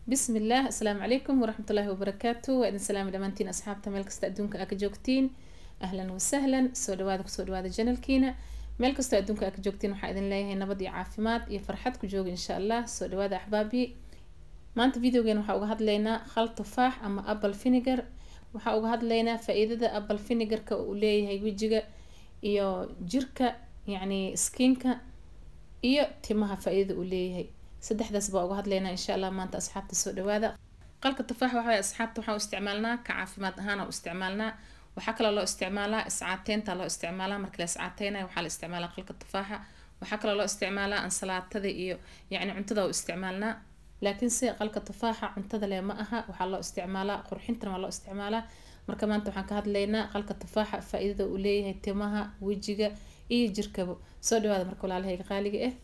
بسم الله. السلام عليكم ورحمة الله وبركاته. وإذن سلام دمانتين أصحاب ميل كستا أدونك أكا جوجتين. أهلا وسهلا. سو دواada janalkiina meel kastoo adduunka aad ka joogtiin waxaa idin leeyahay nabad iyo caafimaad iyo farxad ku jooga insha Allah. soo dhawaada axbaabi. maanta videogeena waxaa uga hadlaynaa khal tufaax ama apple vinegar. waxaa uga hadlaynaa faa'iidada apple vinegarka uu leeyahay wajiga iyo jirka, yacni skinka iyo timaha faa'iidada uu leeyahay. saddexdaas baa uga hadlaynaa insha Allah maanta asxaabta. soo dhawaada. qalka tufaax waxa asxaabta waxaan u isticmaalnaa ka caafimaad ahaan u isticmaalnaa. waxaa kale loo isticmaalaa iscaateynta loo isticmaalaa marka la iscaateynayo waxaa la isticmaalaa qalka tufaaxa. waxaa kale loo isticmaalaa ansalaatada iyo yacni cuntada u isticmaalnaa. laakiin si qalka tufaaxa cuntada leh ma aha, waxaa loo isticmaalaa qurxintana waa loo isticmaalaa. marka maanta waxaan ka hadlaynaa qalka tufaaxa faa'iidada uu leeyahay timaha, wajiga iyo jirkaba. soo dhawaada marka walaalahayga qaaliga ah.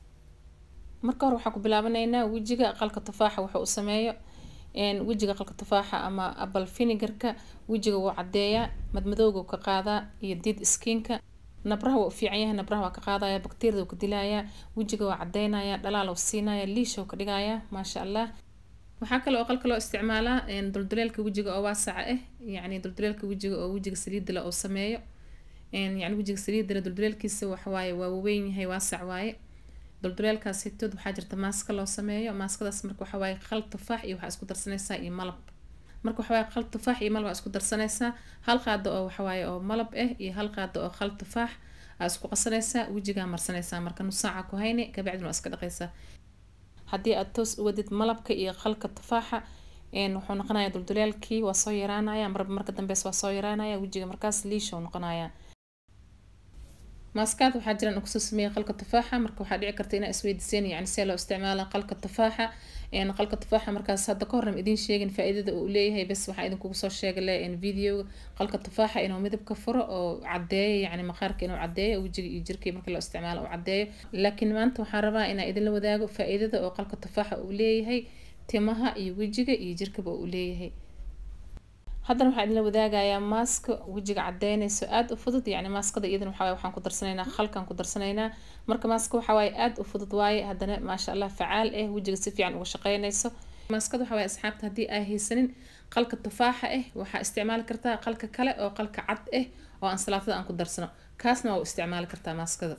marka hore waxaan ku bilaabanaynaa wajiga qalka tufaaxa waxa uu sameeyo. wajiga qalka tufaaxa ama apple vinegarka wajiga wuu cadeeyaa, madmadowga ka qaadaa iyo dead skinka. nabraha wuu fiican yahay, nabraha waa ka qaadaya, bakteeriyada ku dilaaya, wajiga waa cadeynaya, dhalaal uu siinaya, liish uu ka dhigaya, maasha Allah. waxaa kale oo qalka loo isticmaalaa dulduleelka wajiga oo waasaca ah, yacni dulduleelka wajiga oo wajiga saliidda la uu sameeyo. yacni wajiga saliidda la dulduleelkiisa waxa waaye waa weyn yahay, waasac waaye. dulduleelkaas hitood waxaa jirta maaska loo sameeyo. maaskadaas marka waxa waaye khal tufaax iyo waxaa isku darsanaysaa iyo malab. marka waxa waaye khal tufaax iyo malab isku darsanaysaa. hal qaado oo waxa waaye oo malab iyo hal qaado oo khal tufaax isku qasanaysaa, wajiga marsanaysaa. marka nus saac ku hayni kabacdina waa iska dhaqaysaa. haddii aad toos u wadid malabka iyo khalka tufaaxa wuxuu noqonayaa dulduleelkii waa soo yaraanaya, marka dambeys waa soo yaraanaya, wajiga markaas liish uu noqonayaa. maaskaad waxaa jiraan uu kusoo sameeyay qalka tufaaxa. marka waxaa dhici karta inaa isweydiiseen yacni see loo isticmaala qalka tufaaxa. qalka tufaaxa markaas hadda ka horna idiin sheegin faa'iidada uu leeyahay, bas waxaa idinkugu soo sheegay video qalka tufaaxa inuu midabka furo oo cadeeyo, yacni maqaarka inuu cadeeyo, wajiga iyo jirka marka loo isticmaalo uu cadeeyo. laakiin maanta waxaan rabaa inaan idinla wadaago faa'iidada oo qalka tufaaxa uu leeyahay timaha iyo wajiga iyo jirkaba uu leeyahay. haddana waxaan idinla wadaagayaa maaska wajiga cadeynayso aad u fudud. yacni maaskada iyadana waxa waaye waxaan ku darsanaynaa khalkan ku darsanaynaa. marka maaska waxa waaye aad u fudud waaye, haddana maasha Allah facaal wajiga si fiican uga shaqeynayso. maaskada waxa waaye asxaabta haddii ay haysanin qalka tufaaxa waxaa isticmaali kartaa qalka kale oo qalka cad oo aan salaatada aan ku darsano, kaasna waa u isticmaali kartaa maaskada.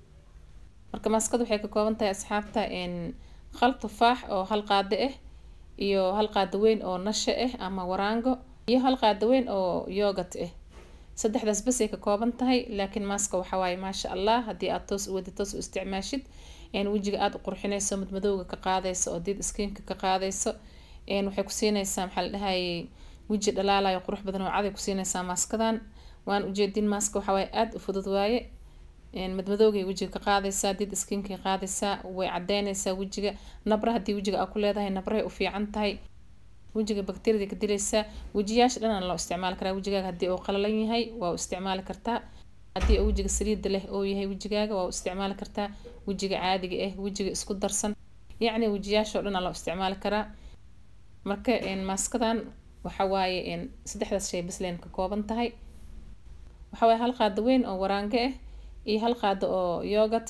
marka maaskada waxay ka kooban tahay asxaabta khal tufaax oo hal qaado iyo hal qaado weyn oo nasha ama waraango iyo hal qaado weyn oo yogurt saddexdaas bas ay ka kooban tahay. laakiin maaska waxa waaye maasha Allah haddii aad toos u wadid toos u isticmaashid wajiga aad u qurxinayso, madmadowga ka qaadayso oo dead skinka ka qaadayso. waxay ku siinaysaa maxaa la dhahay waji dhalaalayo qurux badan oo cad ay ku siinaysaa maaskadan. waan ujeedin maaska waxa waaye aad u fudud waaye. madmadowga wajiga ka qaadaysaa, dead skinka qaadaysaa, way cadeynaysaa wajiga. nabraha haddii wajiga aad ku leedahay nabrahay u fiican tahay, wajiga bakteeriyada ka dilaysaa. wajiyaasha dhan loo isticmaali karaa. wajigaaga haddii uu qalalan yahay waa u isticmaali kartaa. haddii uu wajiga saliid leh oo yahay wajigaaga waa u isticmaali kartaa. wajiga caadiga wajiga isku darsan, yacni wajiyaasha dhan loo isticmaali karaa. marka maaskadan waxa waaye saddexdaas shay bas leen ka kooban tahay. waxa waaye hal qaado weyn oo waraango iyo hal qaado oo yogurt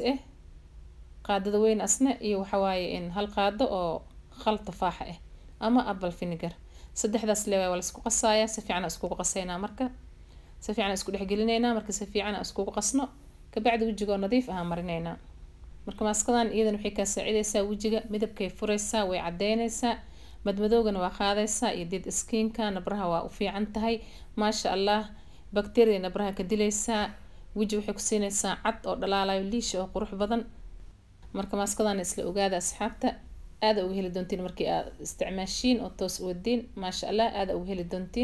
qaadada weyn asna iyo waxa waaye hal qaado oo khal tufaaxa ama apple vinegar. saddexdaas leeyahay waa la isku qasayaa, si fiican isku qasaynaa. marka si fiican isku dhexgelinaynaa. marka si fiican isku qasno kabacdi wajiga nadiif marinaynaa. marka maaskadan iyadana waxay ka saacidaysaa wajiga midabkay furaysaa, way cadeynaysaa, madmadowgana waa qaadaysaa iyo dead skinka. nabraha waa u fiican tahay maasha Allah, bakteeriyada nabraha ka dilaysaa. waji waxay ku siinaysaa cad oo dhalaalayo, liish oo qurux badan. marka maaskadan isla ogaada asxaabta, aad uga heli doontiin markii aad isticmaashiin oo toos u wadiin, maasha Allah aad uga heli doontiin.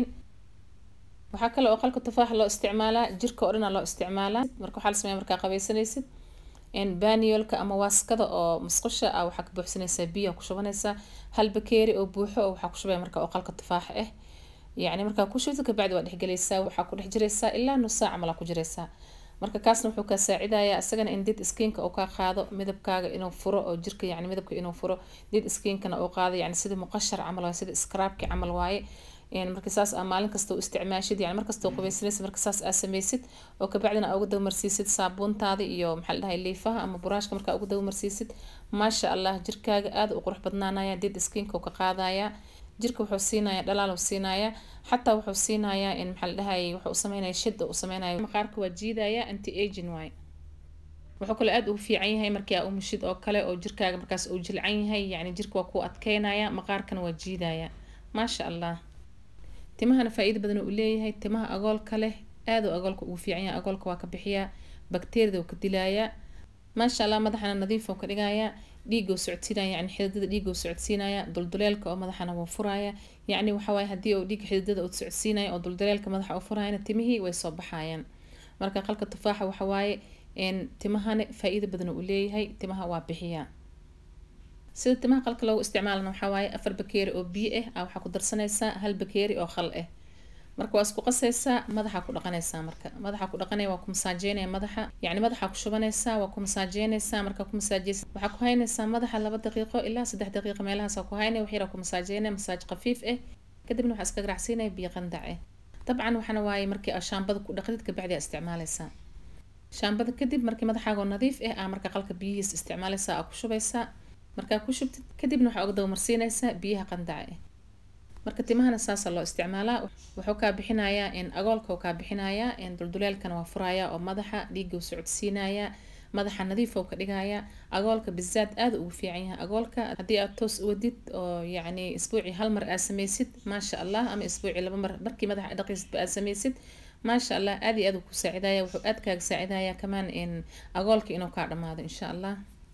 waxaa kale oo qalka tufaaxa loo isticmaalaa jirka oo dhan loo isticmaalaa. marka waxaa la sameeyaa markaa qabaysanaysid baaniyoolka ama waaskada oo musqusha waxaa ka buuxsanaysaa biyo ku shubanaysaa. hal bakeeri oo buuxo oo waxaa ku shubaya marka oo qalka tufaaxa yacni markaa ku shubto kabacdi waa dhexgelaysaa, waxaa ku dhex jiraysaa ilaa nus saac camal ku jiraysaa. marka kaasna wuxuu ka saacidayaa isagana in dead skinka uu ka qaado midabkaaga inuu furo oo jirka yacni midabka inuu furo, dead skinkana uu qaado yacni sida muqashar camal waaye, sida scrubki camal waaye. marka saas maalin kasta u isticmaashid yani markasta qubaysanaysid marka saas samaysid oo ka bacdina ugu daba marsiisid saabuuntaada iyo maxaa la dhahay liifaha ama buraashka marka ugu daba marsiisid maasha Allah jirkaaga aad u qurux badnaanaya dead skin-ka ka qaadaya jirka wuxuu siinaya dhalaal uu siinaya xataa wuxuu siinaya in maxaa la dhahay wuxuu sameynaya shid uu sameynaya maqaarka waa jiidaya anti aging way wuxuu kale aad ugu fiican yahay markii uu mushid oo kale oo jirkaaga markaas uu jilcan yahay yani jirka waa ku adkeynaya maqaarkana waa jiidaya maasha Allah timahana faa'iido badan uu leeyahay timaha agoolka leh aad uu agoolka ugu fiican yahay agoolka waa ka bixiya bakteeriyada uu ka dilaya maasha Allah madaxana nadiif uu ka dhigaya dhiig uu socodsiinaya yani xididada dhiig uu socodsiinaya dulduleelka oo madaxana wuu furaya yani waxa way hadii uu dhiig xididada uu socodsiinayo oo dulduleelka madaxa uu furayna timihii way soo baxayaan marka qalka tufaaxa waxa waaye timahana faa'iido badan uu leeyahay timaha waa bixiya sida timaha qalka loogu isticmaalana waxa waaye 4 bakeeri oo biyo ah waxa ku darsanaysaa 1 bakeeri oo khal ah marka waa isku qasaysaa madaxa ku dhaqanaysaa marka madaxa ku dhaqanay waa ku masaajeynaya madaxa yani madaxa ku shubanaysaa waa ku masaajeynaysaa marka ku masaajeysa waxa ku haynaysaa madaxa 2 daqiiqo ilaa 3 daqiiqo meelahaas ku haynay wax yar ku masaajeynay masaaj khafiif ah kadibna waxa iska garacsiinay biyo qandac ah dabcan waxana waaye markii shaambada ku dhaqdid ka bacdi isticmaalaysaa shaambada kadib markii madaxaaga nadiif ah marka qalka biyihiisa isticmaalaysaa ku shubaysaa marka ku shubtid kadibna waxa ugu daba marsiinaysaa biyaha qandac ah marka timahana saas loo isticmaalaa wuxuu ka bixinayaa in agoolka uu ka bixinayaa in dulduleelkana waa furaya oo madaxa dhiig uu socodsiinaya madaxa nadiif uu ka dhigaya agoolka bizaad aad ugu fiican yahay agoolka hadii aad toos u wadid oo yani isbuuci hal mar aad samaysid maasha Allah ama isbuuci laba mar markii madaxa dhaqisid aad samaysid maasha Allah aad iyo aad ku saacidaya wuxuu aad kaaga saacidaya kamaan in agoolka inuu ka dhamaado insha Allah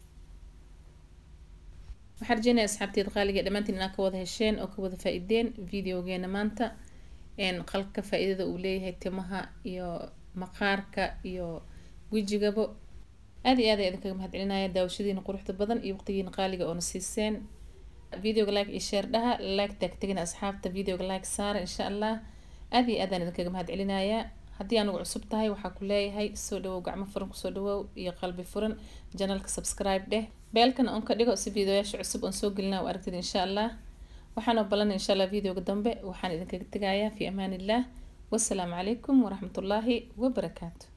waxaan rajeynayaa asxaabteed qaaliga dhamaantiin inaad ka wada hesheen oo ka wada faa'iideen videogeena maanta qalka faa'iidada uu leeyahay timaha iyo maqaarka iyo wajigaba aad iyo aad ayaan idinkaga mahadcelinaya daawashadiina quruxda badan iyo waqtigiina qaaliga oo na siiseen videoga like iyo share dhaha like tagtagina asxaabta videoga like saara insha Allah aad iyo aad ayaan idinkaga mahadcelinaya haddii anugu cusub tahay waxaa ku leeyahay soo dhawow gacmo furan ku soo dhawow iyo qalbi furan channelka subscribe dheh beelkana on ka dhigo si videoyaasha cusub on soo gelina oo aragtid insha Allah waxaan balan insha Allah videoga dambe waxaan idinkaga tagayaa fi amaanillah wassalaamu calaykum waraxmatullaahi wabarakaatuh